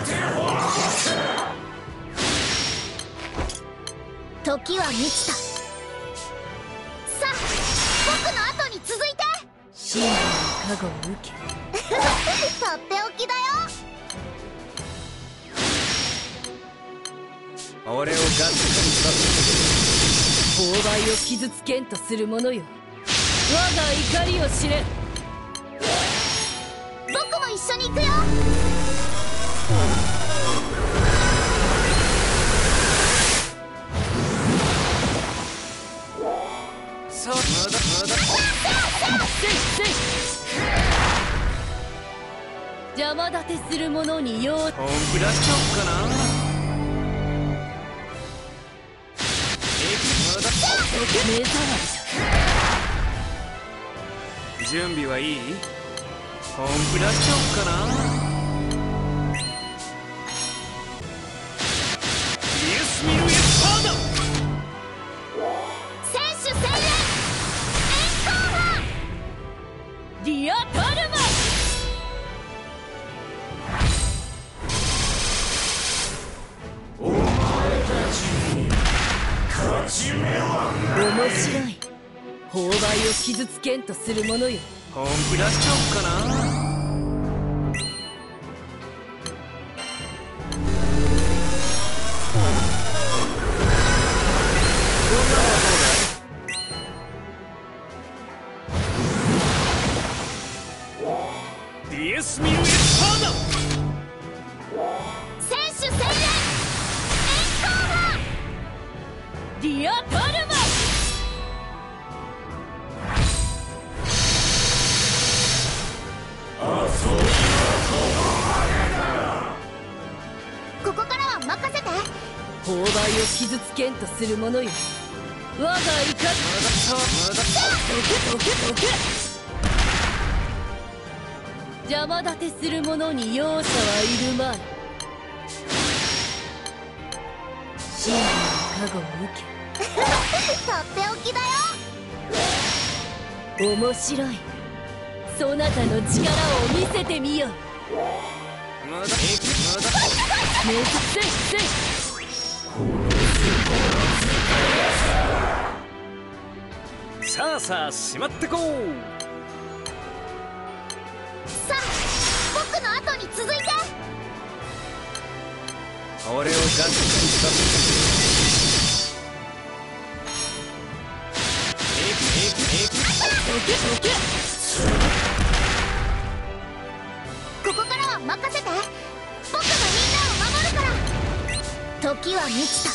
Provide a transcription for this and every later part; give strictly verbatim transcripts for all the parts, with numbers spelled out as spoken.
時は満ちた。さあ僕の後に続いて。 真の加護を受け。 とっておきだよ。 俺をガッツリさせ購買を傷つけんとする者よ、我が怒りを知れ。 僕も一緒に行くよ。 さあまだまだせいせい邪魔立てする者に用。 本気出しちゃおっかな。 目障りじゃ。 準備はいい？本気出しちゃおっかな。イエスミルエスパーだ。 選手戦略エンコーハディアタルマ。 お前たちに勝ち目はない。 面白い。購買を傷つけんとする者よ。 本気出しちゃおっかな。ディエスミルエスパーだ。 選手戦略エンコーハディアタルマ。 ここからは任せて。 購買を傷つけんとする者よ、我が怒り。どけどけどけ。邪魔立てする者に容赦はいるまい。真の加護を受とっておきだよ。 け。面白い。そなたの力を見せてみよ。 まだまだめずせいせい。 さあさあしまってこう。 さあ僕の後に続いて。 俺をガッツリさせどけどけ。 ここからは任せて。僕がみんなを守るから。時は満ちた。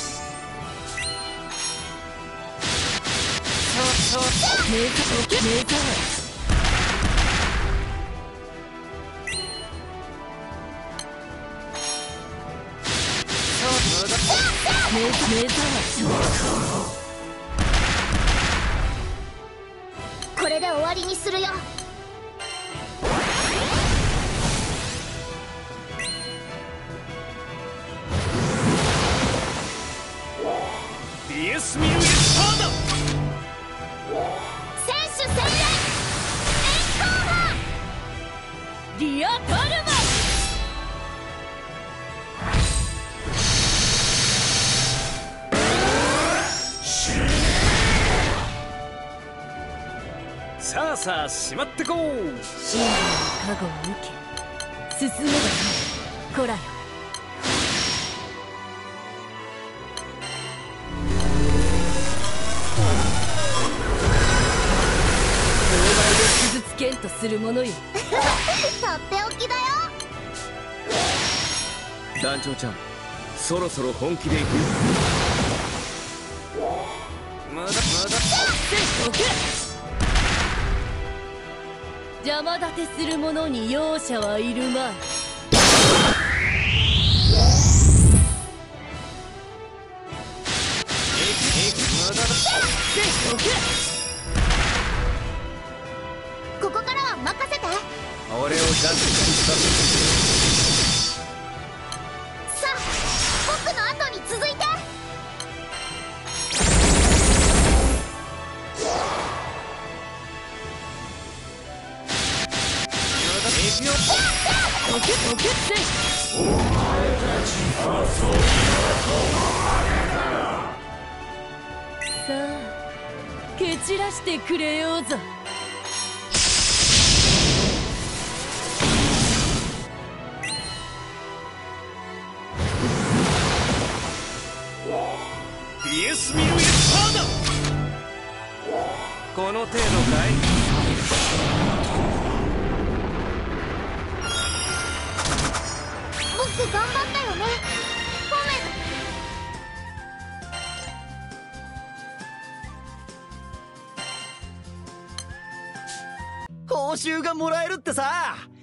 目ざどけ目障り。目目障り。 これで終わりにするよ。 ディエスミルエスパーだ。 選手戦略エンコーハディアタルマ。 さあさあしまってこう。 真の加護を受け。進めばよい。こらよ。傷つけんとする者よ。 とっておきだよ。 団長ちゃん、そろそろ本気でいくよ。まだまだせどけ。邪魔立てする者に容赦はいるまい。せどけ。 ここからは任せて。 俺をガッツリさせさあ僕の後に続いて。 どけどけって。 お前たち遊びはさあ蹴散らしてくれようぞ。 イエスミルエスパーだ。この程度かい。 僕頑張ったよね。 報酬がもらえるってさ。